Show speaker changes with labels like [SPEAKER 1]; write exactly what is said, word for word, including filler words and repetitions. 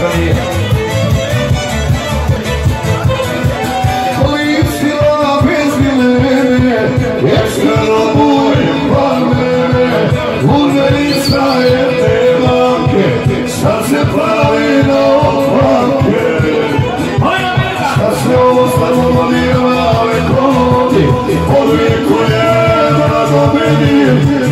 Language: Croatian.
[SPEAKER 1] želi.
[SPEAKER 2] Koristila bez dileme, ekstra bojem palmene, udanica je te banke, sad se pravi na opake. Sad se ostalo dijela rekodi, odvikuje da dobedim.